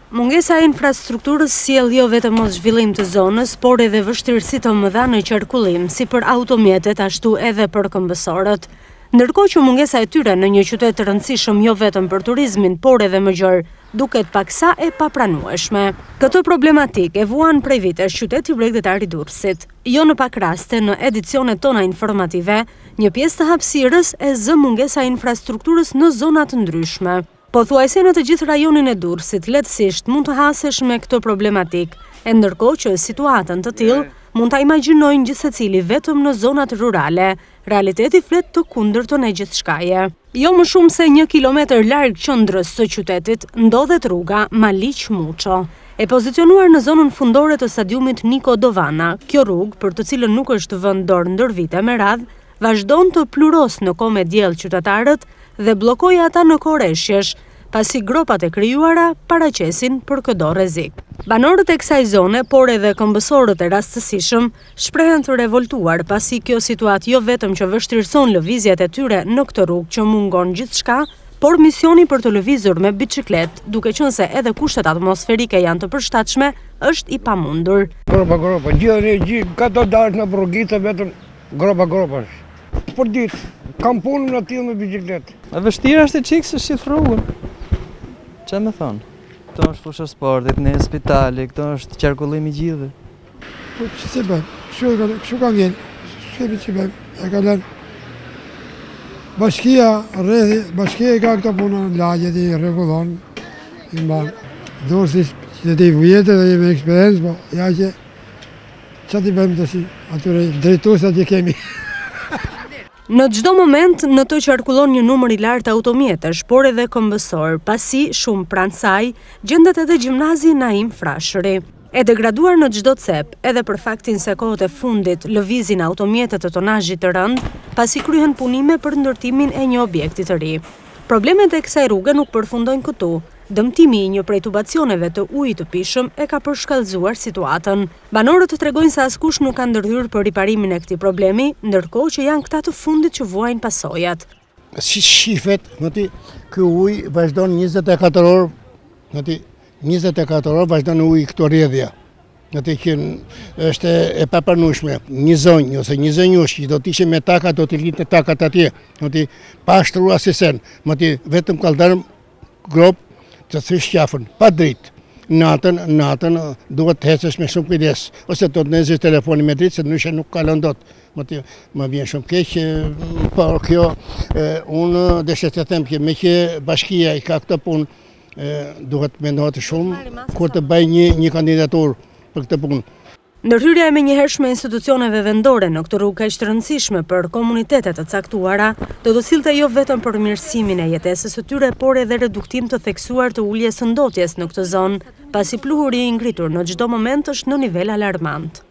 Mungesa e infrastrukturës sjell jo vetëm mos zhvillim të zonës, por edhe vështirësi të mëdha në qarkullim, si për automjetet ashtu edhe për këmbësorët. Ndërkohë që mungesa e tyre në një qytet të rëndësishëm jo vetëm për turizmin, por edhe më gjerë, duket paksa e papranueshme. Këtë problematik e vuan prej vitesh qyteti bregdetar i Durrësit. Jo në pak raste në edicionet tona informative, një pjesë të hapësirës e zë mungesa e infrastrukturës në zona të ndryshme. Pothuajse në të gjithë rajonin e Durrësit lehtësisht mund të hasesh me këtë problematik, e ndërkohë që situatën të tillë mund ta imagjinojnë gjithsecili vetëm në zonat rurale. Realiteti flet të kundërtën e gjithçkaje. Jo më shumë se 1 kilometër larg qendrës së qytetit ndodhet rruga Maliq-Muço. E pozicionuar në zonën fundore të stadiumit Niko Dovana, kjo rrugë, për të cilën nuk është vënë dorë ndër vite me radhë, vazhdon të pluros në kohë me diell qytetarët dhe bllokoi ata në koreshjesh, pasi gropat e krijuara paraqesin për këdo rrezik. Banorët e kësaj zone, por edhe këmbësorët e rastësishëm, shprehen të revoltuar pasi kjo situatë jo vetëm që vështirëson lëvizjet e tyre në këtë rrugë që mungon gjithçka, por misioni për të lëvizur me biçikletë, duke qenë se edhe kushtet atmosferike janë të përshtatshme, është i pamundur. Gropa, gjithë ka të dalë në rrugitë vetëm gropa. Për ditë, kam punën në tillë me biçikletë. E vështirë është e çikë se shif rrugën. Çfarë më thon? Këto është fusha sportit, në spitali, këto është qarkullimi i gjithëve. Po ç'se bën? Kështu ka vjen. Ç'e bëj? E ka lënë. Bashkia ka këto punë në lagjet i rregullon. I mban. Dorsi që të vjetë dhe jemi eksperiencë, po ja që ç'ti bëjmë tash? Atyre drejtuesat që kemi. Në çdo moment në të qarkullon një numër i lartë automjetesh, por edhe këmbësor, pasi shumë pranë saj gjendet edhe gjimnazi Naim Frashëri. E degraduar në çdo cep, edhe për faktin se kohët e fundit lëvizin automjetet të tonazhit të rënd, pasi kryhen punime për ndërtimin e një objekti të ri. Problemet e kësaj rruge nuk përfundojnë këtu. Dëmtimi i një prej tubacioneve të ujit të pishëm e ka përshkallëzuar situatën. Banorët tregojnë se askush nuk ka ndërhyrë për riparimin e këtij problemi, ndërkohë që janë këta të fundit që vuajnë pasojat. Si shifet, ky ujë vazhdon 24 orë, 24 orë vazhdon uji këto rrjedhja. Që është e papranueshme. Një zonjë ose një zonjush që do të ishte me taka, do të litë takat atje, pa shtruar asesen, vetëm kaldar grop të thysh qafën, pa dritë. Natën duhet të hecesh me shumë kujdes, ose do të nëzish telefoni me dritë, se ndryshe nuk kalon dot. Më vjen shumë keq, por kjo unë desha të them që me që bashkia i ka këtë punë, duhet mendohet shumë kur të bëj një kandidaturë për këtë punë. Ndërhyrja e menjëhershme institucioneve vendore në këtë rrugë kaq të rëndësishme për komunitetet të caktuara do të sillte jo vetëm për mirësimin e jetesës së tyre, por edhe reduktim të theksuar të uljes së ndotjes në këtë zonë, pasi pluhuri i ngritur në çdo moment është në nivel alarmant.